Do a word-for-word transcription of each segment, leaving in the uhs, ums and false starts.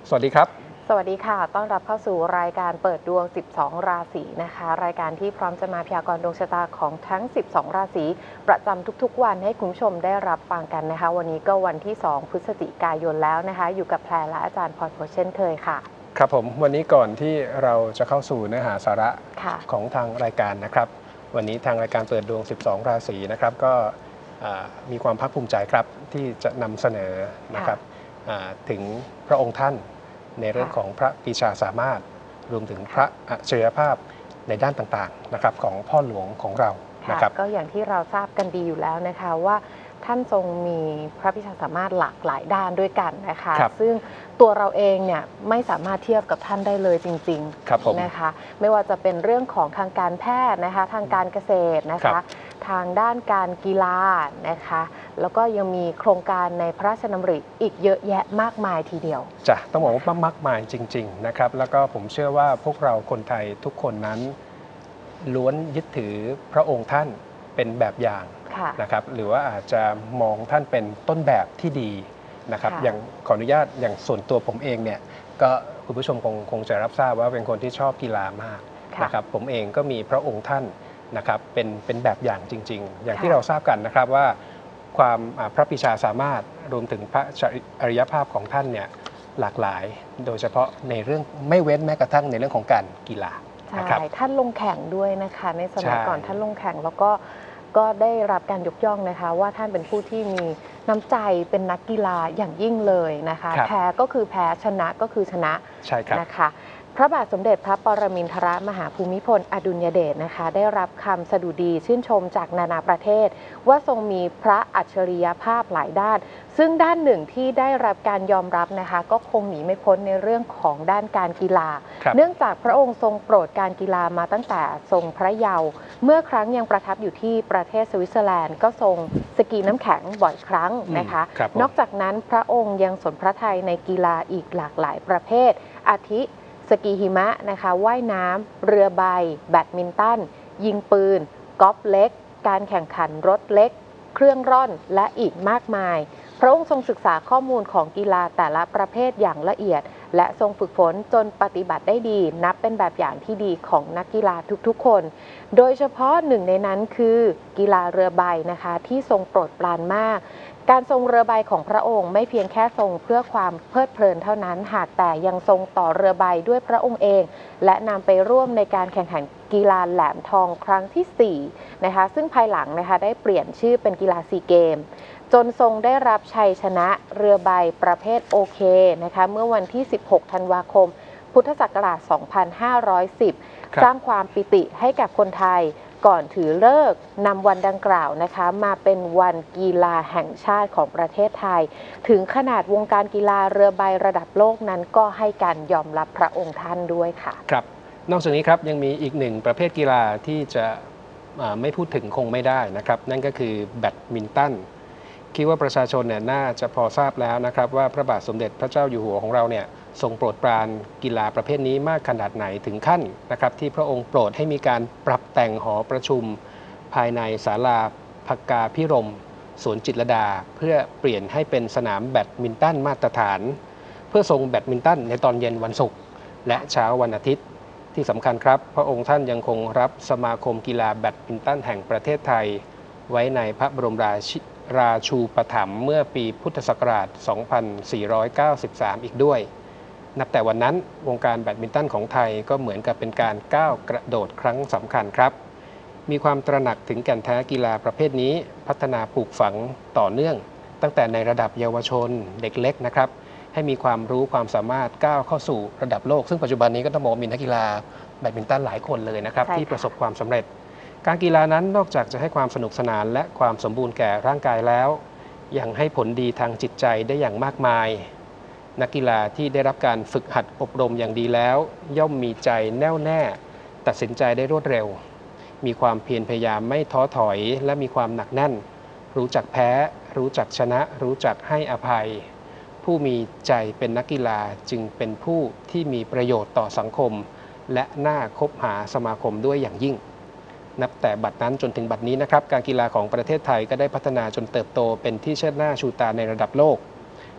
สวัสดีครับสวัสดีค่ะต้อนรับเข้าสู่รายการเปิดดวง สิบสอง ราศีนะคะรายการที่พร้อมจะมาพยากรณ์ดวงชะตาของทั้ง สิบสอง ราศีประจำทุกๆวันให้คุณผู้ชมได้รับฟังกันนะคะวันนี้ก็วันที่ สอง พฤศจิกายนแล้วนะคะอยู่กับแพรและอาจารย์พรโพเช่นเคยค่ะครับผมวันนี้ก่อนที่เราจะเข้าสู่เนื้อหาสาระของทางรายการนะครับวันนี้ทางรายการเปิดดวง สิบสอง ราศีนะครับก็มีความภาคภูมิใจครับที่จะนำเสนอนะครับถึงพระองค์ท่านในเรื่องของพระปรีชาสามารถรวมถึงพระอัจฉริยภาพในด้านต่างๆนะครับของพ่อหลวงของเรานะครับก็อย่างที่เราทราบกันดีอยู่แล้วนะคะว่าท่านทรงมีพระปรีชาสามารถหลากหลายด้านด้วยกันนะคะซึ่งตัวเราเองเนี่ยไม่สามารถเทียบกับท่านได้เลยจริงๆนะคะไม่ว่าจะเป็นเรื่องของทางการแพทย์นะคะทางการเกษตรนะคะทางด้านการกีฬานะคะแล้วก็ยังมีโครงการในพระราชดำริอีกเยอะแยะมากมายทีเดียวจ้ะต้องบอกว่ามากมายจริงๆนะครับแล้วก็ผมเชื่อว่าพวกเราคนไทยทุกคนนั้นล้วนยึดถือพระองค์ท่านเป็นแบบอย่างนะครับหรือว่าอาจจะมองท่านเป็นต้นแบบที่ดีนะครับอย่างขออนุญาตอย่างส่วนตัวผมเองเนี่ยก็คุณผู้ชมคงคงจะรับทราบว่าเป็นคนที่ชอบกีฬามากนะครับผมเองก็มีพระองค์ท่านนะครับเป็นเป็นแบบอย่างจริงๆอย่างที่เราทราบกันนะครับว่าความพระปรีชาสามารถรวมถึงพระอริยภาพของท่านเนี่ยหลากหลายโดยเฉพาะในเรื่องไม่เว้นแม้กระทั่งในเรื่องของการกีฬาใช่ท่านลงแข่งด้วยนะคะในสมัยก่อนท่านลงแข่งแล้วก็ก็ได้รับการยกย่องนะคะว่าท่านเป็นผู้ที่มีน้ำใจเป็นนักกีฬาอย่างยิ่งเลยนะคะแพ้ก็คือแพ้ชนะก็คือชนะนะคะพระบาทสมเด็จพระปรมินทรมหาภูมิพลอดุลยเดชนะคะได้รับคำสดุดีชื่นชมจากนานาประเทศว่าทรงมีพระอัจฉริยภาพหลายด้านซึ่งด้านหนึ่งที่ได้รับการยอมรับนะคะก็คงหนีไม่พ้นในเรื่องของด้านการกีฬาเนื่องจากพระองค์ทรงโปรดการกีฬามาตั้งแต่ทรงพระเยาว์เมื่อครั้งยังประทับอยู่ที่ประเทศสวิตเซอร์แลนด์ก็ทรงสกีน้ำแข็งบ่อยครั้งนะคะนอกจากนั้นพระองค์ยังสนพระทัยในกีฬาอีกหลากหลายประเภทอาทิสกีหิมะนะคะว่ายน้ำเรือใบแบดมินตันยิงปืนกอล์ฟเล็กการแข่งขันรถเล็กเครื่องร่อนและอีกมากมายพระองค์ทรงศึกษาข้อมูลของกีฬาแต่ละประเภทอย่างละเอียดและทรงฝึกฝนจนปฏิบัติได้ดีนับเป็นแบบอย่างที่ดีของนักกีฬาทุกๆคนโดยเฉพาะหนึ่งในนั้นคือกีฬาเรือใบนะคะที่ทรงโปรดปรานมากการทรงเรือใบของพระองค์ไม่เพียงแค่ทรงเพื่อความเพลิดเพลินเท่านั้นหากแต่ยังทรงต่อเรือใบด้วยพระองค์เองและนำไปร่วมในการแข่งขันกีฬาแหลมทองครั้งที่สี่นะคะซึ่งภายหลังนะคะได้เปลี่ยนชื่อเป็นกีฬาซีเกมจนทรงได้รับชัยชนะเรือใบประเภทโอเคนะคะเมื่อวันที่สิบหกธันวาคมพุทธศักราชสองพันห้าร้อยสิบสร้างความปิติให้กับคนไทยก่อนถือเลิกนำวันดังกล่าวนะคะมาเป็นวันกีฬาแห่งชาติของประเทศไทยถึงขนาดวงการกีฬาเรือใบระดับโลกนั้นก็ให้การยอมรับพระองค์ท่านด้วยค่ะครับนอกจากนี้ครับยังมีอีกหนึ่งประเภทกีฬาที่จะไม่พูดถึงคงไม่ได้นะครับนั่นก็คือแบดมินตันคิดว่าประชาชนเนี่ยน่าจะพอทราบแล้วนะครับว่าพระบาทสมเด็จพระเจ้าอยู่หัวของเราเนี่ยทรงโปรดปรานกีฬาประเภทนี้มากขนาดไหนถึงขั้นนะครับที่พระองค์โปรดให้มีการปรับแต่งหอประชุมภายในศาลาภกาพิรมย์สวนจิตรลดาเพื่อเปลี่ยนให้เป็นสนามแบดมินตันมาตรฐานเพื่อทรงแบดมินตันในตอนเย็นวันศุกร์และเช้าวันอาทิตย์ที่สำคัญครับพระองค์ท่านยังคงรับสมาคมกีฬาแบดมินตันแห่งประเทศไทยไว้ในพระบรมราชิราชูปถัมภ์เมื่อปีพุทธศักราช สองพันสี่ร้อยเก้าสิบสาม อีกด้วยนับแต่วันนั้นวงการแบดมินตันของไทยก็เหมือนกับเป็นการก้าวกระโดดครั้งสำคัญครับมีความตระหนักถึงแก่นแท้กีฬาประเภทนี้พัฒนาปลูกฝังต่อเนื่องตั้งแต่ในระดับเยาวชนเด็กเล็กนะครับให้มีความรู้ความสามารถก้าวเข้าสู่ระดับโลกซึ่งปัจจุบันนี้ก็ต้องบอกมีนักกีฬาแบดมินตันหลายคนเลยนะครับที่ประสบความสำเร็จการกีฬานั้นนอกจากจะให้ความสนุกสนานและความสมบูรณ์แก่ร่างกายแล้วยังให้ผลดีทางจิตใจได้อย่างมากมายนักกีฬาที่ได้รับการฝึกหัดอบรมอย่างดีแล้วย่อมมีใจแน่วแน่ตัดสินใจได้รวดเร็วมีความเพียรพยายามไม่ท้อถอยและมีความหนักแน่นรู้จักแพ้รู้จักชนะรู้จักให้อภัยผู้มีใจเป็นนักกีฬาจึงเป็นผู้ที่มีประโยชน์ต่อสังคมและน่าคบหาสมาคมด้วยอย่างยิ่ง นับแต่บัดนั้นจนถึงบัดนี้นะครับการกีฬาของประเทศไทยก็ได้พัฒนาจนเติบโตเป็นที่เชิดหน้าชูตาในระดับโลก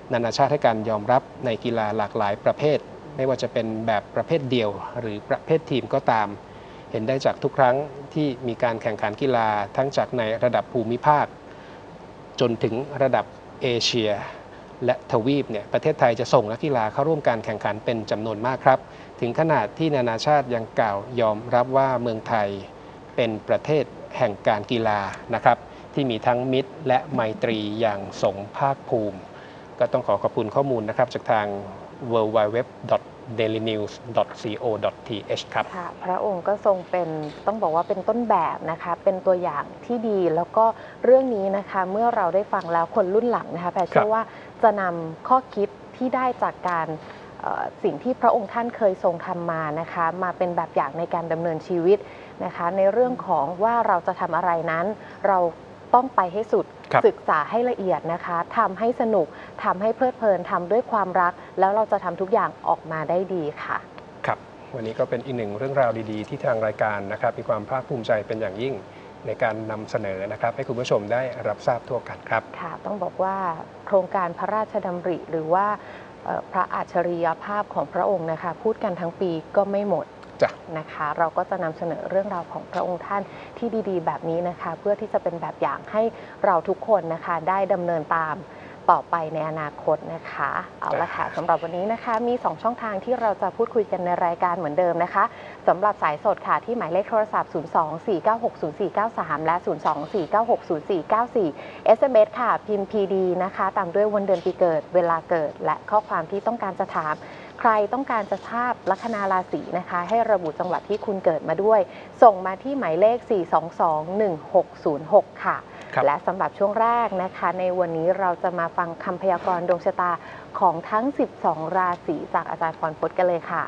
นานาชาติให้การยอมรับในกีฬาหลากหลายประเภทไม่ว่าจะเป็นแบบประเภทเดี่ยวหรือประเภททีมก็ตามเห็นได้จากทุกครั้งที่มีการแข่งขันกีฬาทั้งจากในระดับภูมิภาคจนถึงระดับเอเชียและทวีปเนี่ยประเทศไทยจะส่งนักกีฬาเข้าร่วมการแข่งขันเป็นจำนวนมากครับถึงขนาดที่นานาชาติยังกล่าวยอมรับว่าเมืองไทยเป็นประเทศแห่งการกีฬานะครับที่มีทั้งมิตรและไมตรีอย่างสมภาคภูมิก็ต้องขอขอบคุณข้อมูลนะครับจากทาง ดับเบิลยู ดับเบิลยู ดับเบิลยู ดอท เดลินิวส์ ดอท ซี โอ ดอท ที เอช ครับค่ะพระองค์ก็ทรงเป็นต้องบอกว่าเป็นต้นแบบนะคะเป็นตัวอย่างที่ดีแล้วก็เรื่องนี้นะคะเมื่อเราได้ฟังแล้วคนรุ่นหลังนะคะแพรเชื่อว่าจะนำข้อคิดที่ได้จากการสิ่งที่พระองค์ท่านเคยทรงทำมานะคะมาเป็นแบบอย่างในการดำเนินชีวิตนะคะในเรื่องของว่าเราจะทำอะไรนั้นเราต้องไปให้สุดศึกษาให้ละเอียดนะคะทำให้สนุกทำให้เพลิดเพลินทำด้วยความรักแล้วเราจะทำทุกอย่างออกมาได้ดีค่ะครับวันนี้ก็เป็นอีกหนึ่งเรื่องราวดีๆที่ทางรายการนะครับมีความภาคภูมิใจเป็นอย่างยิ่งในการนำเสนอนะครับให้คุณผู้ชมได้รับทราบทั่วกันครับค่ะต้องบอกว่าโครงการพระราชดำริหรือว่าพระอัจฉริยภาพของพระองค์นะคะพูดกันทั้งปีก็ไม่หมดนะคะเราก็จะนำเสนอเรื่องราวของพระองค์ท่านที่ดีๆแบบนี้นะคะเพื่อที่จะเป็นแบบอย่างให้เราทุกคนนะคะได้ดำเนินตามต่อไปในอนาคตนะคะเอาละค่ะสำหรับวันนี้นะคะมีสองช่องทางที่เราจะพูดคุยกันในรายการเหมือนเดิมนะคะสำหรับสายสดค่ะที่หมายเลขโทรศัพท์ศูนย์ สอง สี่ เก้า หก ศูนย์ สี่ เก้า สาม และ ศูนย์ สอง สี่ เก้า หก ศูนย์ สี่ เก้า สี่ เอส เอ็ม เอส ค่ะพิมพ์ พี ดี นะคะตามด้วยวันเดือนปีเกิดเวลาเกิดและข้อความที่ต้องการจะถามใครต้องการจะทราบลัคนาราศีนะคะให้ระบุจังหวัดที่คุณเกิดมาด้วยส่งมาที่หมายเลข สี่ สอง สอง หนึ่ง หก ศูนย์ หก ค่ะและสำหรับช่วงแรกนะคะในวันนี้เราจะมาฟังคำพยากรณ์ดวงชะตาของทั้งสิบสองราศีจากอาจารย์พรพจน์กันเลยค่ะ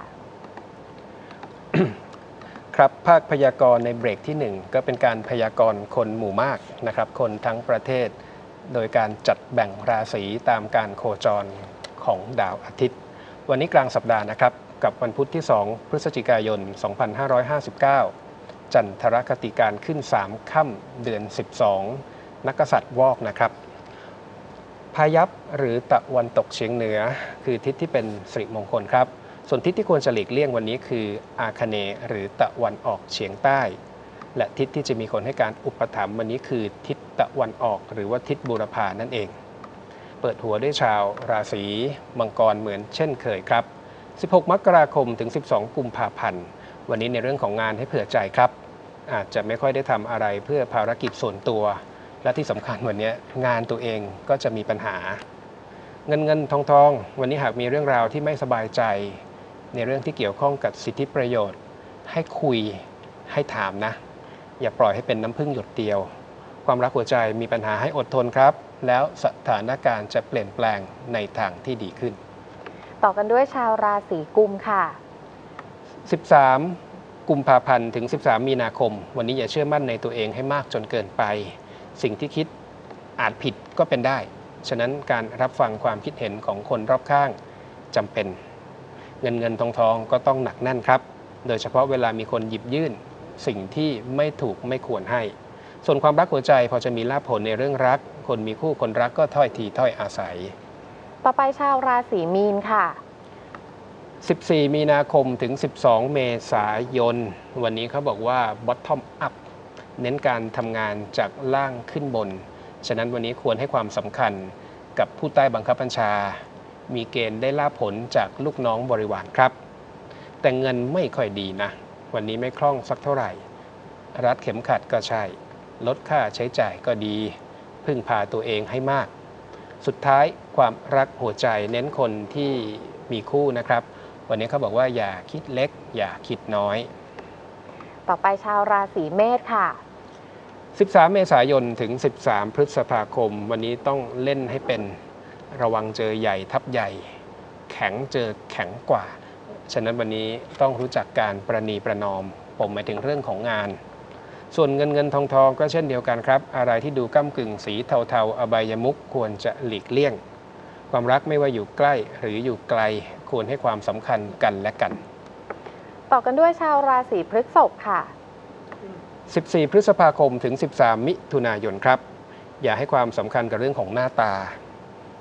ครับภาคพยากรณ์ในเบรกที่หนึ่งก็เป็นการพยากรณ์คนหมู่มากนะครับคนทั้งประเทศโดยการจัดแบ่งราศีตามการโคจรของดาวอาทิตย์วันนี้กลางสัปดาห์นะครับกับวันพุธที่สองพฤศจิกายนสองพันห้าร้อยห้าสิบเก้าจันทรคติการขึ้นสามค่ำเดือนสิบสองนักกษัตริย์วอกนะครับพายัพหรือตะวันตกเฉียงเหนือคือทิศที่เป็นสิริมงคลครับส่วนทิศที่ควรจะหลีกเลี่ยงวันนี้คืออาคเนย์หรือตะวันออกเฉียงใต้และทิศที่จะมีคนให้การอุปถัมภ์วันนี้คือทิศตะวันออกหรือว่าทิศบูรพานั่นเองเปิดหัวด้วยชาวราศีมังกรเหมือนเช่นเคยครับสิบหกมกราคมถึงสิบสองกุมภาพันธ์วันนี้ในเรื่องของงานให้เผื่อใจครับอาจจะไม่ค่อยได้ทำอะไรเพื่อภารกิจส่วนตัวและที่สำคัญวันนี้งานตัวเองก็จะมีปัญหาเงินเงินทองทองวันนี้หากมีเรื่องราวที่ไม่สบายใจในเรื่องที่เกี่ยวข้องกับสิทธิประโยชน์ให้คุยให้ถามนะอย่าปล่อยให้เป็นน้ำพึ่งหยดเดียวความรักหัวใจมีปัญหาให้อดทนครับแล้วสถานการณ์จะเปลี่ยนแปลงในทางที่ดีขึ้นต่อกันด้วยชาวราศีกุมค่ะสิบสามกุมภาพันธ์ถึงสิบสามมีนาคมวันนี้อย่าเชื่อมั่นในตัวเองให้มากจนเกินไปสิ่งที่คิดอาจผิดก็เป็นได้ฉะนั้นการรับฟังความคิดเห็นของคนรอบข้างจำเป็นเงินเงินทองทองก็ต้องหนักแน่นครับโดยเฉพาะเวลามีคนหยิบยื่นสิ่งที่ไม่ถูกไม่ควรให้ส่วนความรักหัวใจพอจะมีลาภผลในเรื่องรักคนมีคู่คนรักก็ถ้อยทีถ้อยอาศัยต่อไปชาวราศีมีนค่ะสิบสี่มีนาคมถึงสิบสองเมษายนวันนี้เขาบอกว่า bottom up เน้นการทำงานจากล่างขึ้นบนฉะนั้นวันนี้ควรให้ความสำคัญกับผู้ใต้บังคับบัญชามีเกณฑ์ได้ลาภผลจากลูกน้องบริวารครับแต่เงินไม่ค่อยดีนะวันนี้ไม่คล่องสักเท่าไหร่รัดเข็มขัดก็ใช่ลดค่าใช้จ่ายก็ดีพึ่งพาตัวเองให้มากสุดท้ายความรักหัวใจเน้นคนที่มีคู่นะครับวันนี้เขาบอกว่าอย่าคิดเล็กอย่าคิดน้อยต่อไปชาวราศีเมษค่ะสิบสามเมษายนถึงสิบสามพฤษภาคมวันนี้ต้องเล่นให้เป็นระวังเจอใหญ่ทับใหญ่แข็งเจอแข็งกว่าฉะนั้นวันนี้ต้องรู้จักการประนีประนอมผมหมายถึงเรื่องของงานส่วนเงินเงินทองทองก็เช่นเดียวกันครับอะไรที่ดูก้ำกึ่งสีเทาๆอบายมุขควรจะหลีกเลี่ยงความรักไม่ว่าอยู่ใกล้หรืออยู่ไกลควรให้ความสำคัญกันและกันต่อกันด้วยชาวราศีพฤษภค่ะสิบสี่พฤษภาคมถึงสิบสามมิถุนายนครับอย่าให้ความสำคัญกับเรื่องของหน้าตา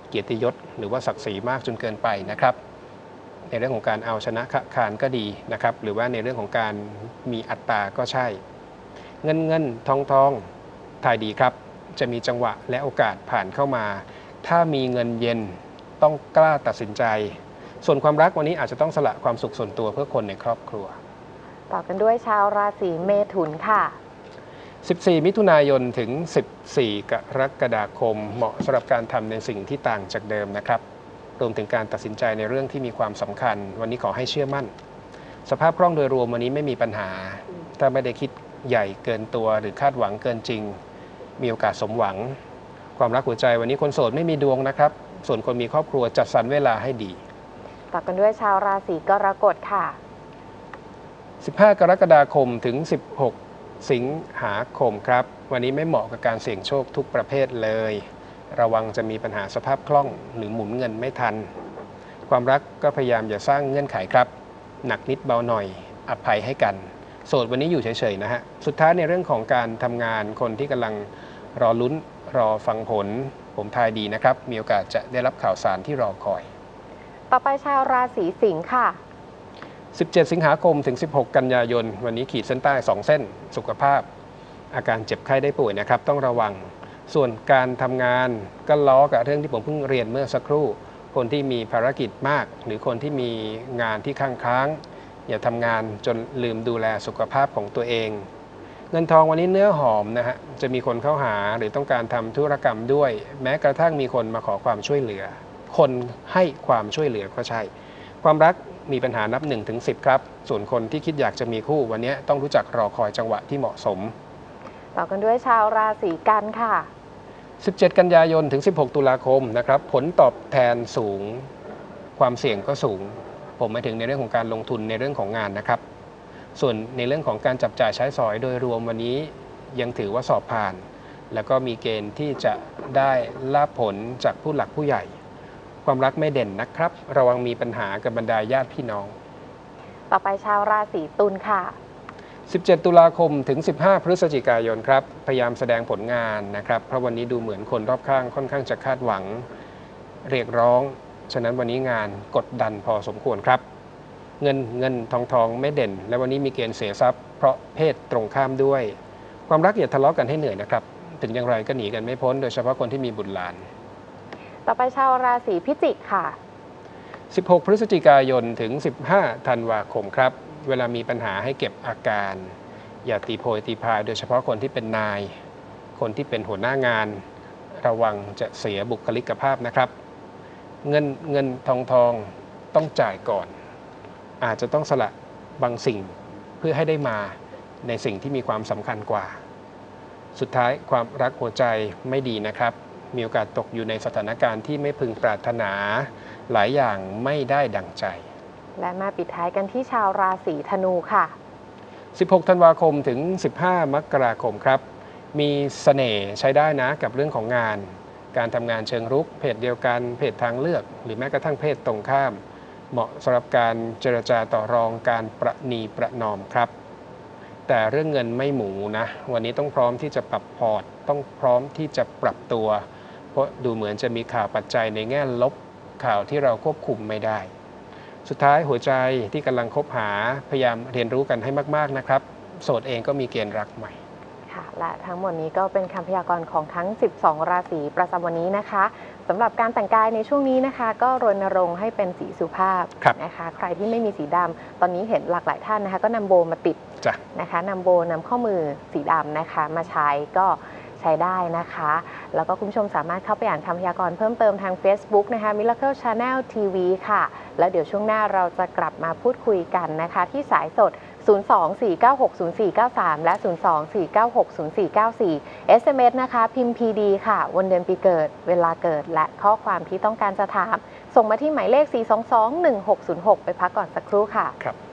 เกียรติยศหรือว่าศักดิ์ศรีมากจนเกินไปนะครับในเรื่องของการเอาชนะคานก็ดีนะครับหรือว่าในเรื่องของการมีอัตตาก็ใช่เงินเงินทองทองทายดีครับจะมีจังหวะและโอกาสผ่านเข้ามาถ้ามีเงินเย็นต้องกล้าตัดสินใจส่วนความรักวันนี้อาจจะต้องสละความสุขส่วนตัวเพื่อคนในครอบครัวต่อกันด้วยชาวราศีเมถุนค่ะสิบสี่มิถุนายนถึงสิบสี่กรกฎาคมเหมาะสำหรับการทำในสิ่งที่ต่างจากเดิมนะครับรวมถึงการตัดสินใจในเรื่องที่มีความสำคัญวันนี้ขอให้เชื่อมั่นสภาพคล่องโดยรวมวันนี้ไม่มีปัญหาถ้าไม่ได้คิดใหญ่เกินตัวหรือคาดหวังเกินจริงมีโอกาสสมหวังความรักหัวใจวันนี้คนโสดไม่มีดวงนะครับส่วนคนมีครอบครัวจัดสรรเวลาให้ดีต่อกันด้วยชาวราศีกรกฎค่ะสิบห้ากรกฎาคมถึงสิบหกสิงหาคมครับวันนี้ไม่เหมาะกับการเสี่ยงโชคทุกประเภทเลยระวังจะมีปัญหาสภาพคล่องหรือหมุนเงินไม่ทันความรักก็พยายามอย่าสร้างเงื่อนไขครับหนักนิดเบาหน่อยอภัยให้กันโสดวันนี้อยู่เฉยๆนะฮะสุดท้ายในเรื่องของการทำงานคนที่กำลังรอลุ้นรอฟังผลผมทายดีนะครับมีโอกาสจะได้รับข่าวสารที่รอคอยต่อไปชาวราศีสิงค์ค่ะสิบเจ็ดสิงหาคมถึงสิบหกกันยายนวันนี้ขีดเส้นใต้สองเส้นสุขภาพอาการเจ็บไข้ได้ป่วยนะครับต้องระวังส่วนการทำงานก็ล้อกับเรื่องที่ผมเพิ่งเรียนเมื่อสักครู่คนที่มีภารกิจมากหรือคนที่มีงานที่ค้างค้างอย่าทำงานจนลืมดูแลสุขภาพของตัวเองเงินทองวันนี้เนื้อหอมนะฮะจะมีคนเข้าหาหรือต้องการทำธุรกรรมด้วยแม้กระทั่งมีคนมาขอความช่วยเหลือคนให้ความช่วยเหลือก็ใช่ความรักมีปัญหานับหนึ่งถึงสิบครับส่วนคนที่คิดอยากจะมีคู่วันนี้ต้องรู้จักรอคอยจังหวะที่เหมาะสมต่อกันด้วยชาวราศีกันค่ะสิบเจ็ดกันยายนถึงสิบหกตุลาคมนะครับผลตอบแทนสูงความเสี่ยงก็สูงผมหมายถึงในเรื่องของการลงทุนในเรื่องของงานนะครับส่วนในเรื่องของการจับจ่ายใช้สอยโดยรวมวันนี้ยังถือว่าสอบผ่านแล้วก็มีเกณฑ์ที่จะได้ลาภผลจากผู้หลักผู้ใหญ่ความรักไม่เด่นนะครับระวังมีปัญหากับบรรดาญาติพี่น้องต่อไปชาวราศีตุลค่ะสิบเจ็ดตุลาคมถึงสิบห้าพฤศจิกายนครับพยายามแสดงผลงานนะครับเพราะวันนี้ดูเหมือนคนรอบข้างค่อนข้างจะคาดหวังเรียกร้องฉะนั้นวันนี้งานกดดันพอสมควรครับเงินเงินทองทองไม่เด่นและวันนี้มีเกณฑ์เสียทรัพย์เพราะเพศตรงข้ามด้วยความรักอย่าทะเลาะกันให้เหนื่อยนะครับถึงอย่างไรก็หนีกันไม่พ้นโดยเฉพาะคนที่มีบุตรหลานต่อไปชาวราศีพิจิกค่ะสิบหกพฤศจิกายนถึงสิบห้าธันวาคมครับเวลามีปัญหาให้เก็บอาการอย่าตีโพยตีพายโดยเฉพาะคนที่เป็นนายคนที่เป็นหัวหน้างานระวังจะเสียบุคลิกภาพนะครับเงินเงินทองทองต้องจ่ายก่อนอาจจะต้องสละบางสิ่งเพื่อให้ได้มาในสิ่งที่มีความสำคัญกว่าสุดท้ายความรักหัวใจไม่ดีนะครับมีโอกาสตกอยู่ในสถานการณ์ที่ไม่พึงปรารถนาหลายอย่างไม่ได้ดังใจและมาปิดท้ายกันที่ชาวราศีธนูค่ะสิบหกธันวาคมถึงสิบห้ามกราคมครับมีเสน่ห์ใช้ได้นะกับเรื่องของงานการทำงานเชิงรุกเพศเดียวกันเพศทางเลือกหรือแม้กระทั่งเพศตรงข้ามเหมาะสำหรับการเจรจาต่อรองการประนีประนอมครับแต่เรื่องเงินไม่หมูนะวันนี้ต้องพร้อมที่จะปรับพอร์ตต้องพร้อมที่จะปรับตัวเพราะดูเหมือนจะมีข่าวปัจจัยในแง่ลบข่าวที่เราควบคุมไม่ได้สุดท้ายหัวใจที่กำลังคบหาพยายามเรียนรู้กันให้มากๆนะครับโสดเองก็มีเกณฑ์รักใหม่ค่ะและทั้งหมดนี้ก็เป็นคำพยากรณ์ของทั้งสิบสองราศีประจำวันนี้นะคะสำหรับการแต่งกายในช่วงนี้นะคะก็รณรงค์ให้เป็นสีสุภาพนะคะใครที่ไม่มีสีดำตอนนี้เห็นหลากหลายท่านนะคะก็นำโบมาติดนะคะนำโบนำข้อมือสีดำนะคะมาใช้ก็ใช้ได้นะคะแล้วก็คุณผู้ชมสามารถเข้าไปอ่านคำพยากรณ์เพิ่มเติมทาง Facebook นะคะ Miracle Channel ที วี ค่ะแล้วเดี๋ยวช่วงหน้าเราจะกลับมาพูดคุยกันนะคะที่สายสดศูนย์ สอง สี่ เก้า หก ศูนย์ สี่ เก้า สาม และ ศูนย์ สอง สี่ เก้า หก ศูนย์ สี่ เก้า สี่ เอส เอ็ม เอส นะคะพิมพ์ พี ดี ค่ะวันเดือนปีเกิดเวลาเกิดและข้อความที่ต้องการจะถามส่งมาที่หมายเลข สี่ สอง สอง หนึ่ง หก ศูนย์ หก ไปพักก่อนสักครู่ค่ะครับ